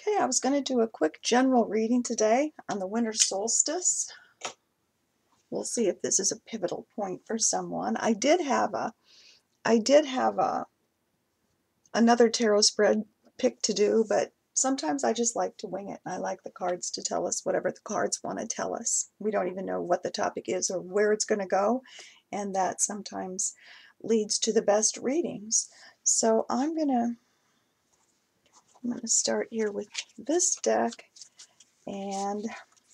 Okay, I was going to do a quick general reading today on the winter solstice. We'll see if this is a pivotal point for someone. I did have another tarot spread picked to do, but sometimes I just like to wing it. I like the cards to tell us whatever the cards want to tell us. We don't even know what the topic is or where it's going to go, and that sometimes leads to the best readings. So I'm gonna start here with this deck, and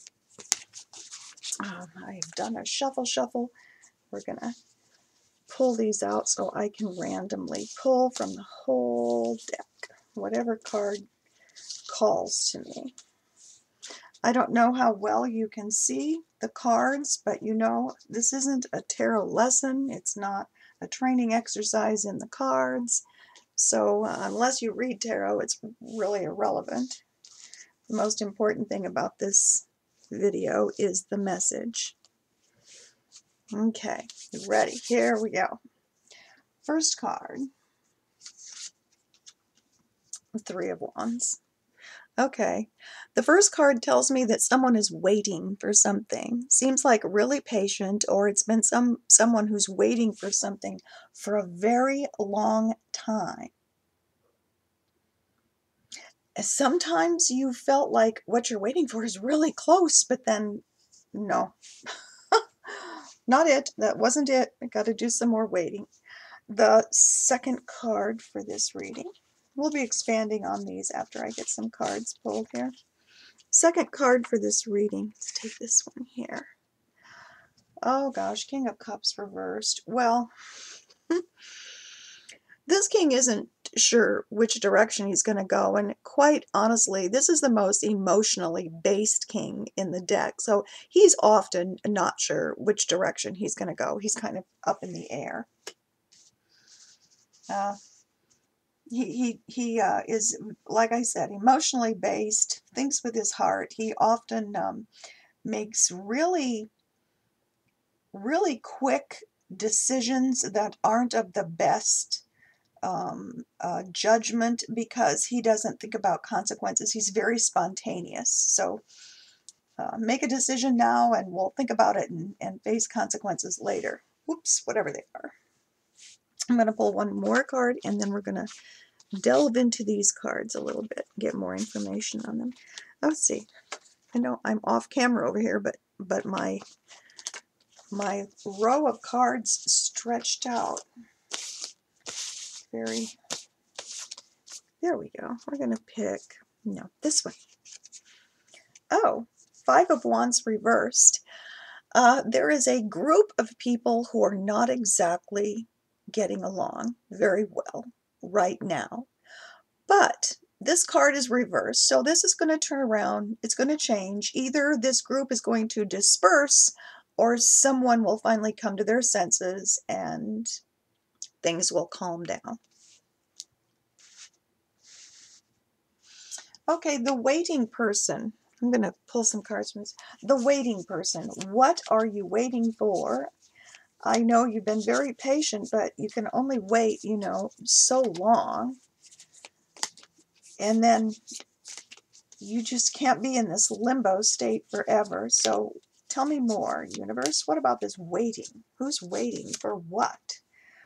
I've done a shuffle. We're going to pull these out so I can randomly pull from the whole deck, whatever card calls to me. I don't know how well you can see the cards, but you know, this isn't a tarot lesson. It's not a training exercise in the cards. So unless you read tarot, it's really irrelevant. The most important thing about this video is the message. Okay, ready? Here we go. First card, Three of Wands. Okay, the first card tells me that someone is waiting for something. Seems like really patient, or it's been someone who's waiting for something for a very long time. Sometimes you felt like what you're waiting for is really close, but then no. Not it. That wasn't it. I got to do some more waiting. The second card for this reading. We'll be expanding on these after I get some cards pulled here. Second card for this reading. Let's take this one here. Oh gosh, King of Cups reversed. Well, this king isn't sure which direction he's going to go, and quite honestly, this is the most emotionally based king in the deck, so he's often not sure which direction he's going to go. He's kind of up in the air. He is, like I said, emotionally based, thinks with his heart. He often makes really quick decisions that aren't of the best judgment, because he doesn't think about consequences. He's very spontaneous. So make a decision now and we'll think about it and face consequences later. Whoops, whatever they are. I'm going to pull one more card, and then we're going to delve into these cards a little bit, get more information on them. Let's see. I know I'm off camera over here, but my row of cards stretched out very. There we go. We're going to pick, no, this one. Oh, Five of Wands reversed. There is a group of people who are not exactly getting along very well right now. But this card is reversed, so this is going to turn around. It's going to change. Either this group is going to disperse, or someone will finally come to their senses and things will calm down. Okay, the waiting person. I'm going to pull some cards from this. The waiting person. What are you waiting for? I know you've been very patient, but you can only wait, you know, so long. And then you just can't be in this limbo state forever. So tell me more, universe. What about this waiting? Who's waiting for what?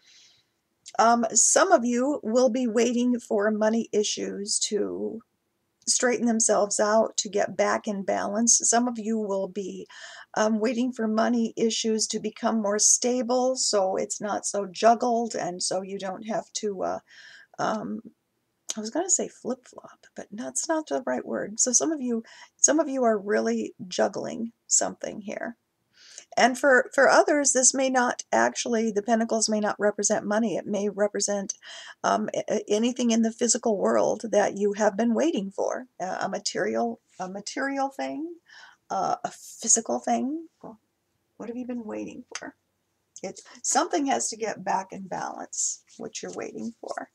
Some of you will be waiting for money issues to straighten themselves out, to get back in balance. Some of you will be waiting for money issues to become more stable, so it's not so juggled, and so you don't have to I was going to say flip-flop, but that's not the right word. So some of you are really juggling something here. And for others, this may not actually, the pentacles may not represent money. It may represent anything in the physical world that you have been waiting for. A material thing, a physical thing. What have you been waiting for? Something has to get back in balance, what you're waiting for.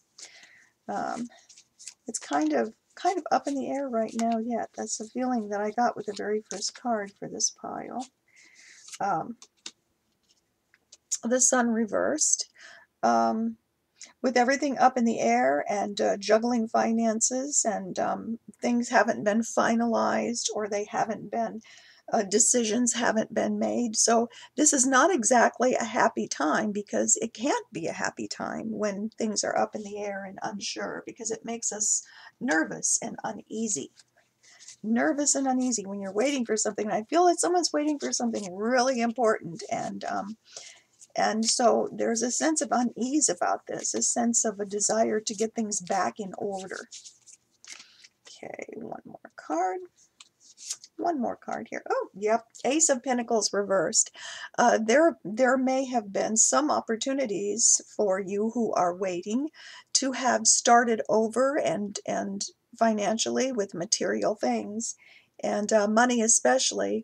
It's kind of up in the air right now yet. That's the feeling that I got with the very first card for this pile. The Sun reversed. with everything up in the air and juggling finances, and things haven't been finalized, or they haven't been, decisions haven't been made. So this is not exactly a happy time, because it can't be a happy time when things are up in the air and unsure, because it makes us nervous and uneasy. Nervous and uneasy when you're waiting for something. And I feel like someone's waiting for something really important, and so there's a sense of unease about this, a sense of a desire to get things back in order. Okay, one more card. One more card here. Oh, yep, Ace of Pentacles reversed. There may have been some opportunities for you who are waiting to have started over, and financially, with material things, and money especially.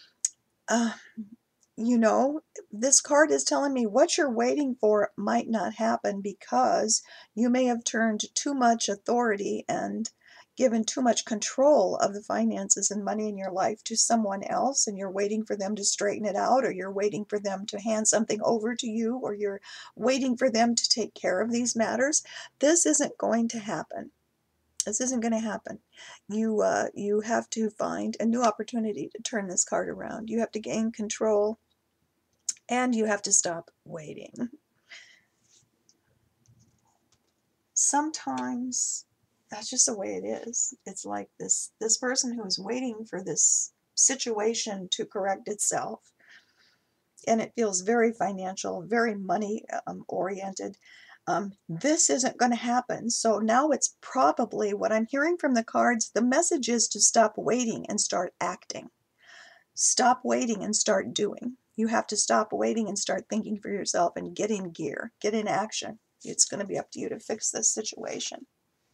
You know, this card is telling me what you're waiting for might not happen, because you may have turned too much authority and given too much control of the finances and money in your life to someone else, and you're waiting for them to straighten it out, or you're waiting for them to hand something over to you, or you're waiting for them to take care of these matters. This isn't going to happen. This isn't going to happen. You have to find a new opportunity to turn this card around. You have to gain control, and you have to stop waiting. Sometimes that's just the way it is. It's like this person who is waiting for this situation to correct itself, and it feels very financial, very money oriented. This isn't going to happen. So now it's probably, what I'm hearing from the cards, the message is to stop waiting and start acting. Stop waiting and start doing. You have to stop waiting and start thinking for yourself, and get in gear, get in action. It's going to be up to you to fix this situation.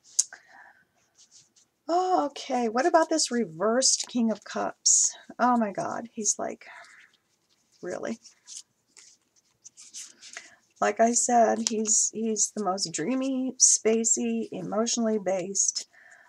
Okay, what about this reversed King of Cups? Oh my God, he's like, really? Like I said, he's the most dreamy, spacey, emotionally based,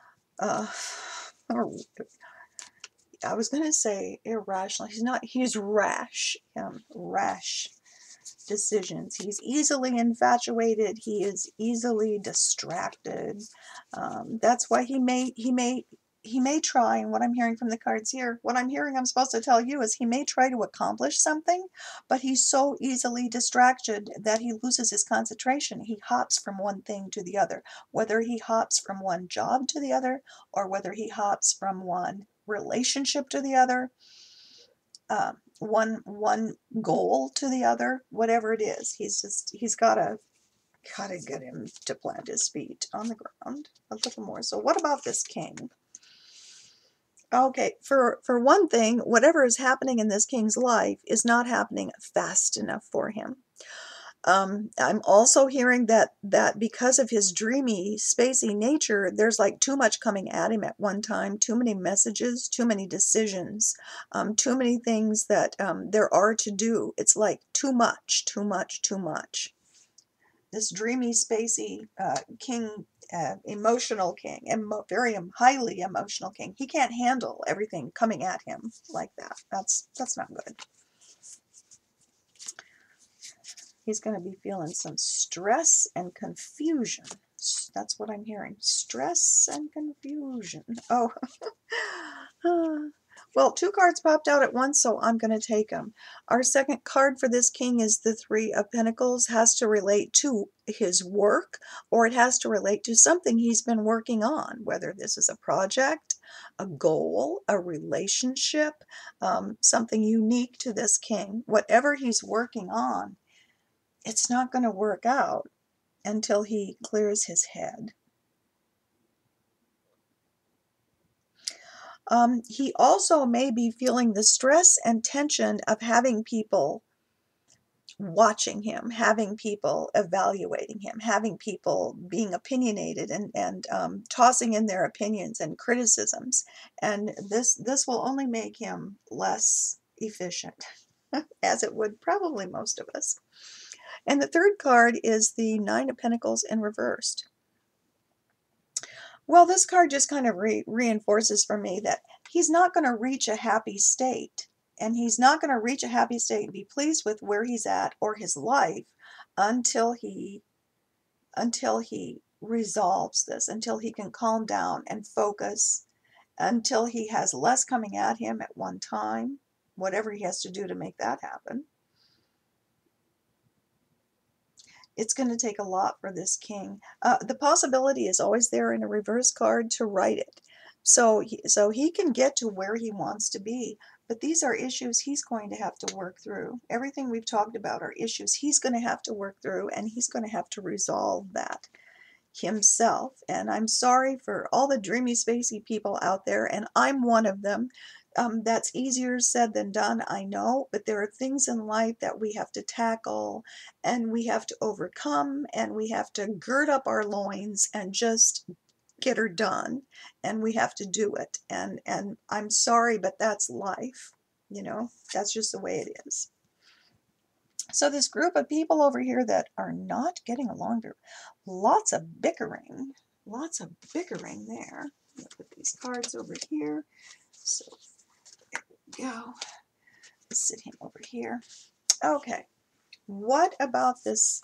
or I was going to say irrational. He's not, he's rash, rash decisions. He's easily infatuated. He is easily distracted. That's why he may try, and what I'm hearing from the cards here, what I'm hearing I'm supposed to tell you is, he may try to accomplish something, but he's so easily distracted that he loses his concentration. He hops from one thing to the other, whether he hops from one job to the other, or whether he hops from one relationship to the other, one goal to the other, whatever it is. He's gotta get him to plant his feet on the ground a little more. So what about this king? Okay, for one thing, whatever is happening in this king's life is not happening fast enough for him. I'm also hearing that because of his dreamy, spacey nature, there's like too much coming at him at one time, too many messages, too many decisions, too many things that there are to do. It's like too much, too much, too much. This dreamy, spacey king, emotional king, very highly emotional king, he can't handle everything coming at him like that. That's not good. He's going to be feeling some stress and confusion. That's what I'm hearing. Stress and confusion. Oh, well, two cards popped out at once, so I'm going to take them. Our second card for this king is the Three of Pentacles. Has to relate to his work, or it has to relate to something he's been working on, whether this is a project, a goal, a relationship, something unique to this king. Whatever he's working on, it's not going to work out until he clears his head. He also may be feeling the stress and tension of having people watching him, having people evaluating him, having people being opinionated and tossing in their opinions and criticisms. And this will only make him less efficient, as it would probably most of us. And the third card is the Nine of Pentacles in reversed. Well, this card just kind of reinforces for me that he's not going to reach a happy state. And he's not going to reach a happy state and be pleased with where he's at or his life until he until he resolves this, until he can calm down and focus, until he has less coming at him at one time, whatever he has to do to make that happen. It's going to take a lot for this king. The possibility is always there in a reverse card to write it. So he can get to where he wants to be, but these are issues he's going to have to work through. Everything we've talked about are issues he's going to have to work through, and he's going to have to resolve that himself. And I'm sorry for all the dreamy, spacey people out there, and I'm one of them. That's easier said than done, I know, but there are things in life that we have to tackle and we have to overcome, and we have to gird up our loins and just get her done, and we have to do it. And I'm sorry, but that's life. You know, that's just the way it is. So this group of people over here that are not getting along, there, lots of bickering there. I'll put these cards over here. So there we go. Sit him over here. Okay, what about this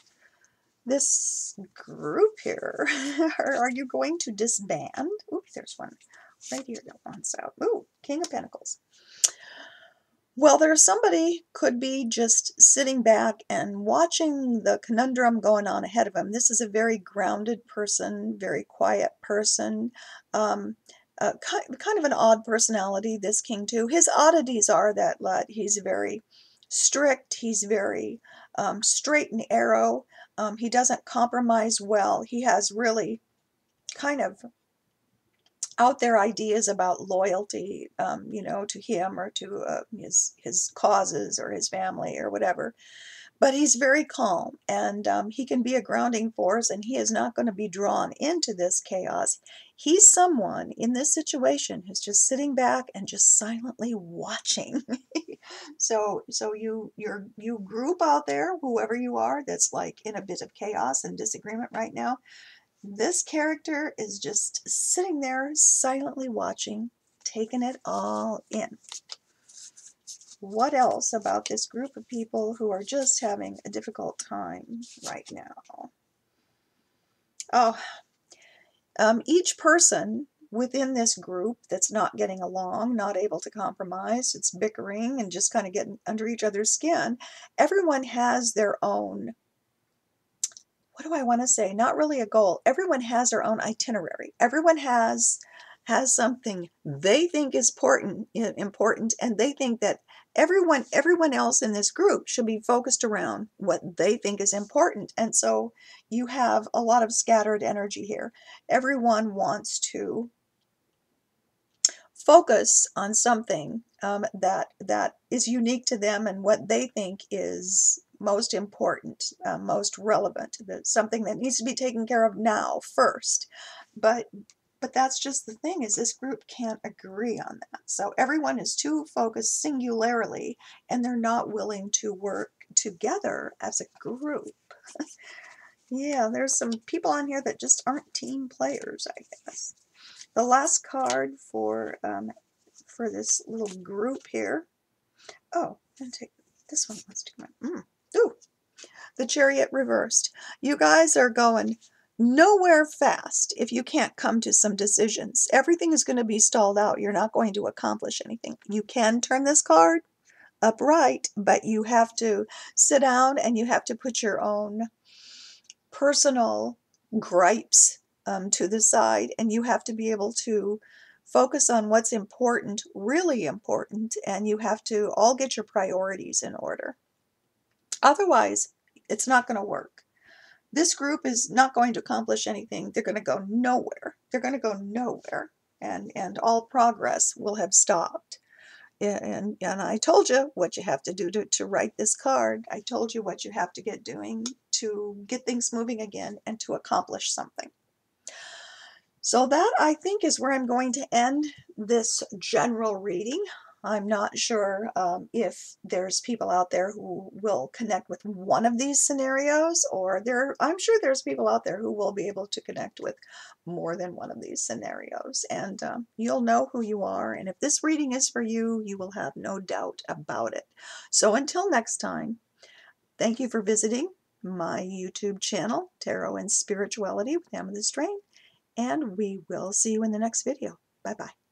group here? Are you going to disband? Ooh, there's one right here that wants out. Ooh, King of Pentacles. Well, there's somebody could be just sitting back and watching the conundrum going on ahead of him. This is a very grounded person, very quiet person, kind of an odd personality, this king too. His oddities are that he's very strict, he's very straight and arrow, he doesn't compromise well, he has really kind of out there ideas about loyalty, you know, to him or to his causes or his family or whatever. But he's very calm, and he can be a grounding force, and he is not going to be drawn into this chaos. He's someone in this situation who's just sitting back and just silently watching. So you group out there, whoever you are, that's like in a bit of chaos and disagreement right now. This character is just sitting there silently watching, taking it all in. What else about this group of people who are just having a difficult time right now? Oh, each person within this group that's not getting along, not able to compromise, it's bickering and just kind of getting under each other's skin. Everyone has their own, what do I want to say? Not really a goal. Everyone has their own itinerary. Everyone has something they think is important, and they think that everyone else in this group should be focused around what they think is important. And so you have a lot of scattered energy here. Everyone wants to focus on something that is unique to them and what they think is most important, most relevant, something that needs to be taken care of now first. But that's just the thing, is this group can't agree on that. So everyone is too focused singularly, and they're not willing to work together as a group. Yeah, there's some people on here that just aren't team players, I guess. The last card for this little group here. Oh, I'm going to take this one. Let's take my ooh, the Chariot reversed. You guys are going nowhere fast if you can't come to some decisions. Everything is going to be stalled out. You're not going to accomplish anything. You can turn this card upright, but you have to sit down and you have to put your own personal gripes to the side, and you have to be able to focus on what's important, really important, and you have to all get your priorities in order. Otherwise, it's not going to work. This group is not going to accomplish anything. They're going to go nowhere. They're going to go nowhere, and all progress will have stopped. And I told you what you have to do to write this card. I told you what you have to get doing to get things moving again and to accomplish something. So that, I think, is where I'm going to end this general reading. I'm not sure if there's people out there who will connect with one of these scenarios, or I'm sure there's people out there who will be able to connect with more than one of these scenarios. And you'll know who you are. And if this reading is for you, you will have no doubt about it. So until next time, thank you for visiting my YouTube channel, Tarot and Spirituality with Amethyst Rain, and we will see you in the next video. Bye-bye.